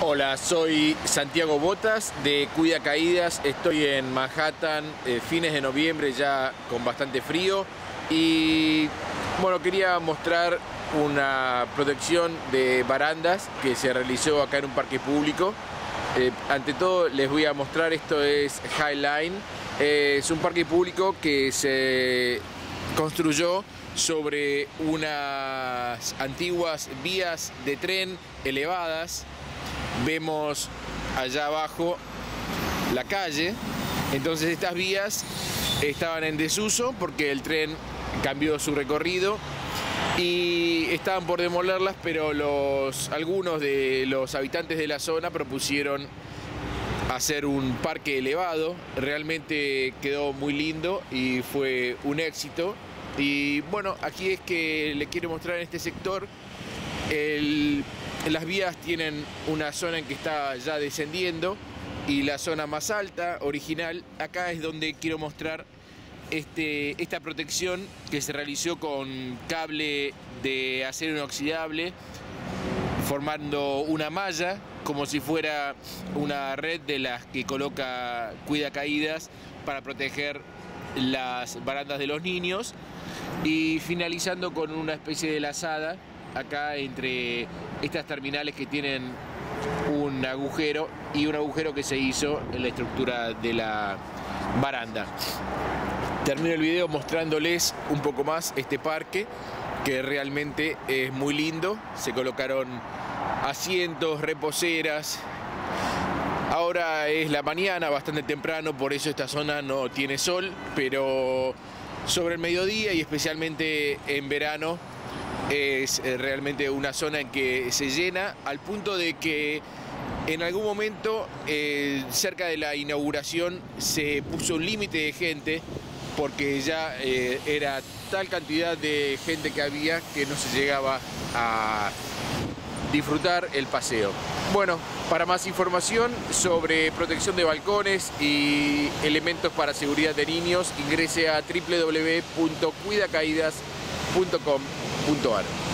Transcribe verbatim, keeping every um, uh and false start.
Hola, soy Santiago Botas de Cuida Caídas. Estoy en Manhattan, eh, fines de noviembre, ya con bastante frío. Y bueno, quería mostrar una protección de barandas que se realizó acá en un parque público. Eh, ante todo les voy a mostrar, esto es High Line. Eh, es un parque público que se construyó sobre unas antiguas vías de tren elevadas. Vemos allá abajo la calle. Entonces estas vías estaban en desuso porque el tren cambió su recorrido y estaban por demolerlas, pero los, algunos de los habitantes de la zona propusieron hacer un parque elevado. Realmente quedó muy lindo y fue un éxito. Y bueno, aquí es que le quiero mostrar en este sector. El, las vías tienen una zona en que está ya descendiendo y la zona más alta, original. Acá es donde quiero mostrar este, esta protección que se realizó con cable de acero inoxidable, formando una malla como si fuera una red de las que coloca Cuida Caídas para proteger las barandas de los niños, y finalizando con una especie de lazada acá entre estas terminales que tienen un agujero y un agujero que se hizo en la estructura de la baranda. Termino el video mostrándoles un poco más este parque, que realmente es muy lindo. Se colocaron asientos, reposeras. Ahora es la mañana, bastante temprano, por eso esta zona no tiene sol, pero sobre el mediodía y especialmente en verano es realmente una zona en que se llena, al punto de que en algún momento eh, cerca de la inauguración se puso un límite de gente, porque ya eh, era tal cantidad de gente que había que no se llegaba a disfrutar el paseo. Bueno, para más información sobre protección de balcones y elementos para seguridad de niños, ingrese a w w w punto cuida caídas punto com punto a r.